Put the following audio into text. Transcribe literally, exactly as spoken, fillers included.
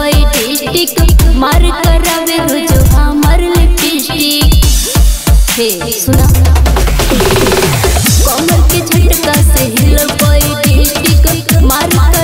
कोई डिस्ट्रिक्ट मार करावे रोज हमर लिपस्टिक। हे सुना कमर के झटका से हिल कोई डिस्ट्रिक्ट मार